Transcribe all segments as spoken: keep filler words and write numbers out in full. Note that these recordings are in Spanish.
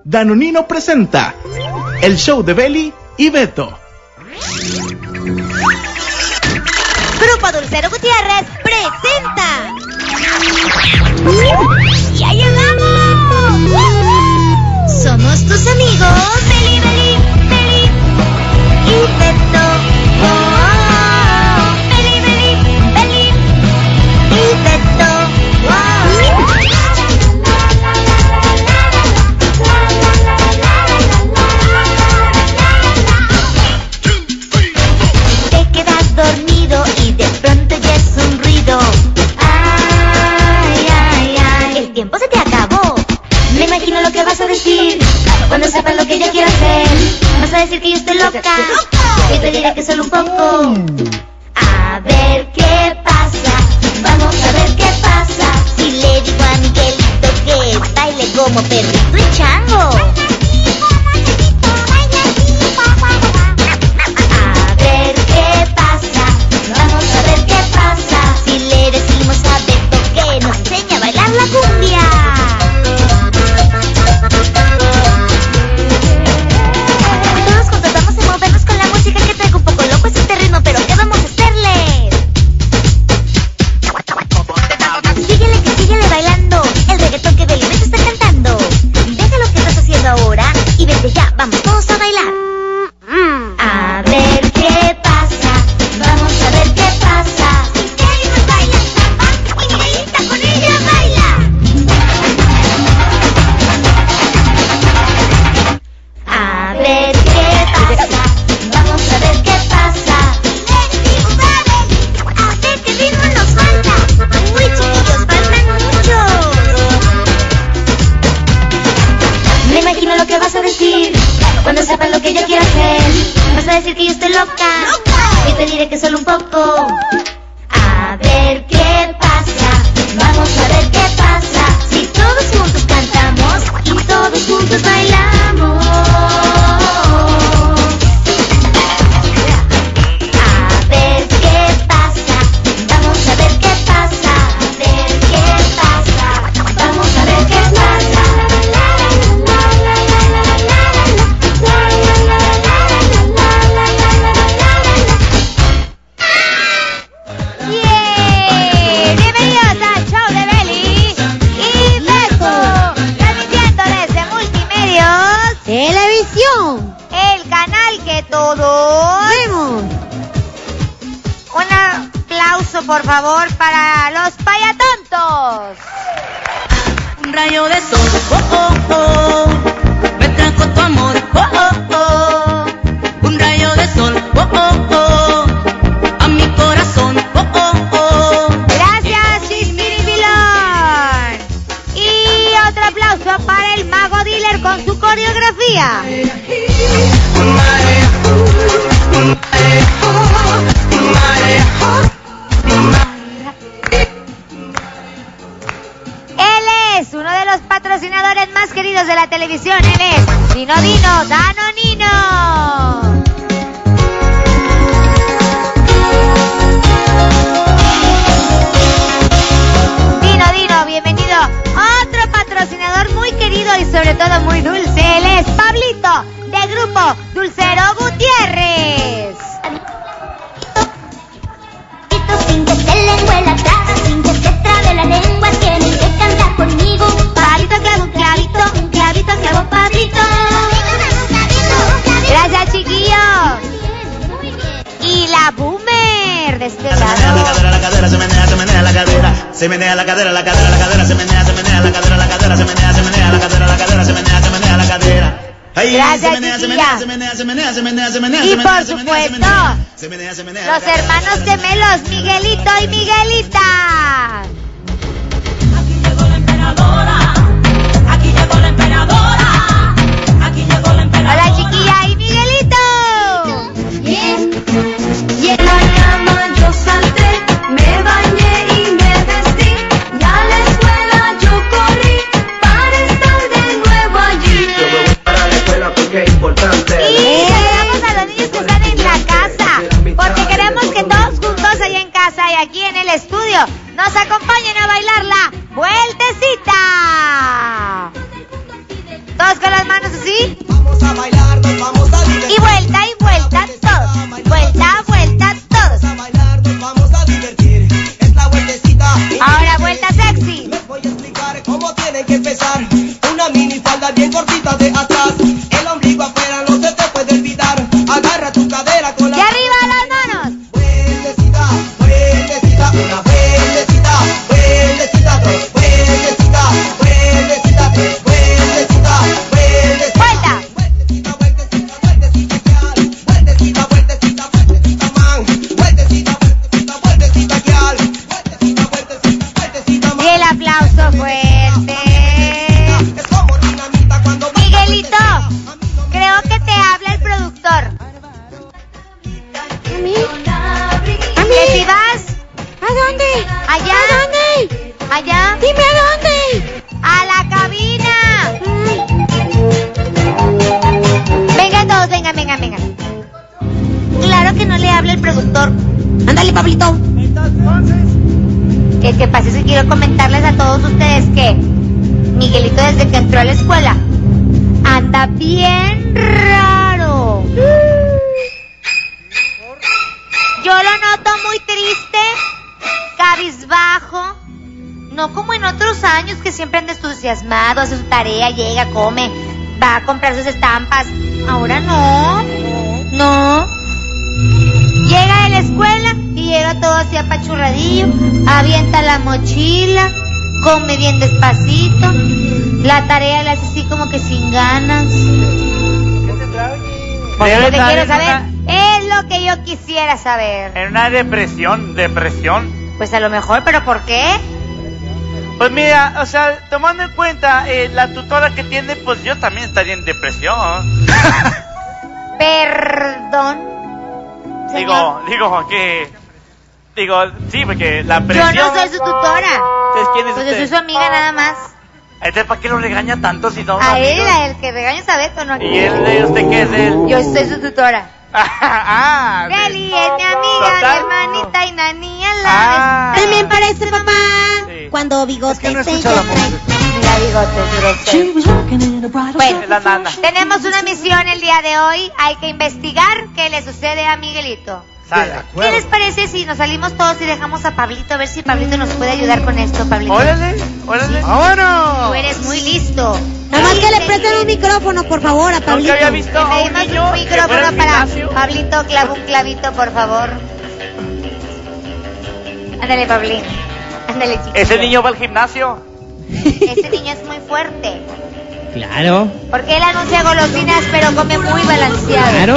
Danonino presenta el show de Beli y Beto. Grupo Dulcero Gutiérrez presenta. ¡Ya llegamos! Somos tus amigos Beli, Beli, Beli y Beto. Oh, Beli, Beli, Beli y Beto. Te quedas dormido y de pronto ya es un ruido. Ay, ay, ay. El tiempo se te acabó. Me imagino lo que vas a decir cuando sepas lo que yo quiero hacer. Vas a decir que yo estoy loca. Yo te diré que solo un poco. A ver qué pasa. Vamos a ver qué pasa. Si le digo a Miguelito que baile como perrito y chango. A ver qué pasa. Vamos a ver qué pasa. Si le decimos a Beto que nos enseña a bailar la cumbia. Todos juntos vamos a movernos con la música que traigo un poco loco este ritmo, pero ¿qué vamos a hacerle? Síguele que síguele bailando el reggaetón que Beli Beto está cantando. Deja lo que estás haciendo ahora y vete ya, vamos todos a bailar. A ver qué pasa, vamos a ver qué pasa. Si Beli nos baila samba y Miguelita con ella baila. A ver qué pasa, vamos a ver qué pasa. A ver qué ritmo nos falta. Uy, chiquillos, faltan muchos. Me imagino lo que vas a decir cuando sepas lo que yo quiero hacer. Vas a decir que yo estoy loca. Y te diré que solo un poco. A ver qué pasa. Vamos a ver qué pasa. Si todos juntos cantamos y todos juntos bailamos. A ver qué pasa. Vamos a ver qué pasa. A ver qué pasa. Vamos a ver qué pasa. ¡Bien! Bienvenidos al show de Beli y Beto, transmitiendo desde Multimedios Televisión. el canal que todos Vemos. Un aplauso por favor para los payatontos. Un rayo de sol, oh, oh, oh, me trajo tu amor, oh, oh, oh. Un rayo de sol, oh, oh, oh, a mi corazón, oh, oh, oh. Gracias, Chispiribilón. Y otro aplauso para el Mago Dealer con su coreografía. Él es uno de los patrocinadores más queridos de la televisión. Él es Dino Dino Danonino. Dino Dino, bienvenido. Otro patrocinador muy querido y sobre todo muy dulce. Él es Pablito, de Grupo Dulcero Gutiérrez. Sin que te lengüe la traba, sin que te trabe la lengua, tienes que cantar conmigo. Pablito clavo un clavito, un clavito clavo Pablito. Gracias, chiquillos. Y la Boomer de este Se menea la lado. cadera, la cadera, se menea, se menea la cadera. Se menea la cadera, la cadera, la cadera, se menea, se menea la cadera, la cadera, se menea, se menea la cadera, la cadera, se menea, se menea la cadera. Ay, Gracias, se menea, se chiquilla. menea, se menea, se menea, se menea, se menea, Y se menea, por se menea, se supuesto, menea, se menea, se menea la Los cadera, hermanos la cadera, gemelos Miguelito y Miguelita. Aquí llegó la emperadora, aquí llegó la emperadora, aquí llegó la emperadora. Hola, chiquilla y Miguelito. Y en la cama yo salté, me bañé y me vestí. Y a la escuela yo corrí para estar de nuevo allí. Yo me voy para la escuela porque es importante. Y saludamos a los niños que están en la casa, porque queremos que todos juntos allá en casa y aquí en el estudio nos acompañen a bailar la vueltecita. Todos con las manos así. Vamos a bailar, nos vamos a divertir. Y vuelta y vuelta todos. Vuelta, vuelta todos. Vamos a bailar, nos vamos a divertir. Es la vueltecita. Ahora vuelta sexy. Les voy a explicar cómo tienen que empezar. Una mini falda bien cortita de atrás. El ombligo afuera no se te puede olvidar. Agarra tu cadera con la... Y arriba las manos. Vueltecita, vueltecita, una vueltecita, vueltecita, dos vueltecita, vueltecita, tres vueltecita, vueltecita. Vuelta. Vueltecita, vueltecita, vueltecita, gal. Vueltecita, vueltecita, vueltecita, man. Vueltecita, vueltecita, vueltecita, gal. Vueltecita, vueltecita, vueltecita, man. Y el aplauso fuerte. Es como dinamita cuando baila. Miguelito, creo que te habla el productor. ¿A mí? ¿A ¿Que si mí? vas? ¿A dónde? Allá. ¿A dónde? Allá. Dime a dónde. A la cabina. Vengan todos, vengan, vengan, vengan. Claro que no le habla el productor. Ándale, Pablito. El que pasa es que quiero comentarles a todos ustedes que Miguelito, desde que entró a la escuela, anda bien raro. Yo lo noto muy triste, cabizbajo, no como en otros años que siempre anda entusiasmado, hace su tarea, llega, come, va a comprar sus estampas. Ahora no, no. Llega de la escuela y llega todo así apachurradillo, avienta la mochila, come bien despacito, la tarea la hace así como que sin ganas. Pues lo que quiero saber es lo que yo quisiera saber. En una depresión, depresión. Pues a lo mejor, ¿pero por qué? Pues mira, o sea, tomando en cuenta eh, la tutora que tiene, pues yo también estaría en depresión. Perdón. Digo, digo que... Digo, sí, porque la presión... Yo no soy su tutora. Entonces, ¿quién es Pues yo usted? soy su amiga nada más. Entonces, ¿para qué lo regaña tanto si son A él, amigos? a el que regaña es a Beto, ¿no? ¿Y él, eh, usted qué es él? Yo soy su tutora. ah, Nelly es mi amiga, mi Total. hermanita y Nani a la Ah. vez. También parece, papá. Sí. Cuando Bigote Es que no se escucha la encuentra. música. Mira, bigotes, grosero. Bueno, Es la nana. tenemos una misión el día de hoy. Hay que investigar qué le sucede a Miguelito. Sale. ¿Qué les parece si nos salimos todos y dejamos a Pablito a ver si Pablito nos puede ayudar con esto, Pablito? Órale, órale. Tú ¡Vámonos! eres muy listo. Nada más que le presten un micrófono, por favor, a Nunca Pablito. había visto a Le un pedimos niño un que fuera micrófono al para gimnasio. Pablito, clava un clavito, por favor. Ándale, Pablín. Ándale, chiquito. ¿Ese niño va al gimnasio? Ese niño es muy fuerte. Claro, Porque él anuncia golosinas, pero come muy balanceado. claro.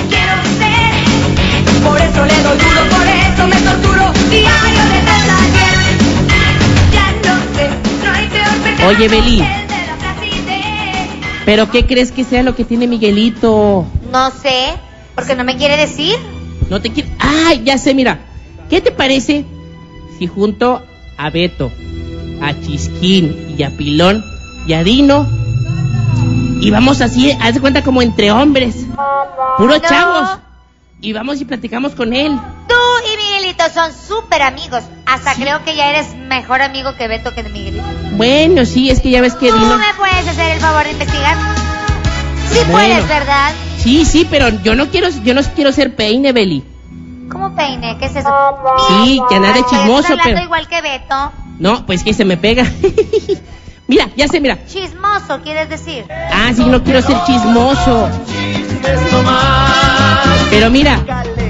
Por eso le doy duro, por eso me torturo. Diario desde el ayer. Ya no sé, no hay peor pecado Oye, Beli. que el de la placidez. ¿Pero qué crees que sea lo que tiene Miguelito? No sé, porque no me quiere decir. No te quiere... ¡Ay, ya sé, mira! ¿Qué te parece si junto a Beto, a Chisquín y a Pilón y a Dino y vamos así, haz de cuenta como entre hombres, puros No. chavos, y vamos y platicamos con él? Tú y Miguelito son súper amigos. Hasta creo que ya eres mejor amigo que Beto que de Miguelito. Bueno, sí, es que ya ves que ¿Tú Dino... me puedes hacer el favor de investigar? Sí Bueno. puedes, ¿verdad? Sí, sí, pero yo no quiero, yo no quiero ser peine, Beli. ¿Cómo peine? ¿Qué es eso? Sí, que anda de Ay, chismoso, estás hablando pero... igual que Beto. No, pues que se me pega. Mira, ya sé, mira. Chismoso, ¿quieres decir? Ah, sí, no quiero ser chismoso. Pero mira,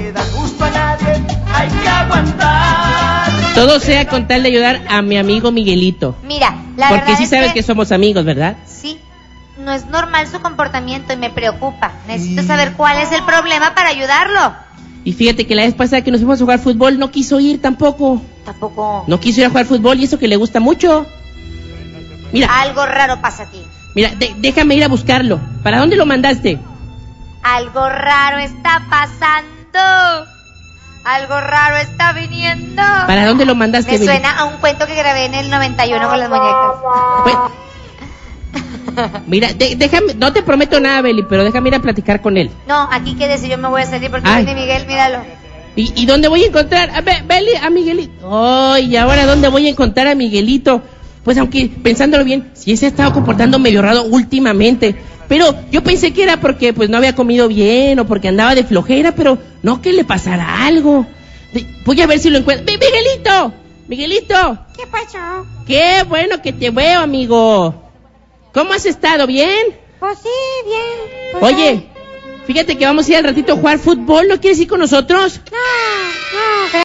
todo sea con tal de ayudar a mi amigo Miguelito. Mira, la Porque verdad sí es sabes que... que somos amigos, ¿verdad? Sí, no es normal su comportamiento y me preocupa. Necesito saber cuál es el problema para ayudarlo. Y fíjate que la vez pasada que nos fuimos a jugar fútbol no quiso ir tampoco. Tampoco... No quiso ir a jugar fútbol y eso que le gusta mucho. Mira, Algo raro pasa aquí. mira, de- déjame ir a buscarlo. ¿Para dónde lo mandaste? Algo raro está pasando. Algo raro está viniendo. ¿Para dónde lo mandaste? Me Beli? suena a un cuento que grabé en el noventa y uno con las muñecas. Pues, mira, de- déjame, no te prometo nada, Beli, pero déjame ir a platicar con él. No, aquí quédese, yo me voy a salir porque Ay. viene Miguel, míralo. ¿Y, y dónde voy a encontrar a Be- Beli, a Miguelito? Ay, ¿y ahora dónde voy a encontrar a Miguelito? pues aunque pensándolo bien, sí se ha estado comportando medio raro últimamente. Pero yo pensé que era porque pues no había comido bien o porque andaba de flojera, pero no que le pasara algo. De- voy a ver si lo encuentro. ¡Mi- Miguelito! ¡Miguelito! ¿Qué pasó? ¡Qué bueno que te veo, amigo! ¿Cómo has estado? ¿Bien? Pues sí, bien. Pues Oye, fíjate que vamos a ir al ratito a jugar fútbol. ¿No quieres ir con nosotros? No,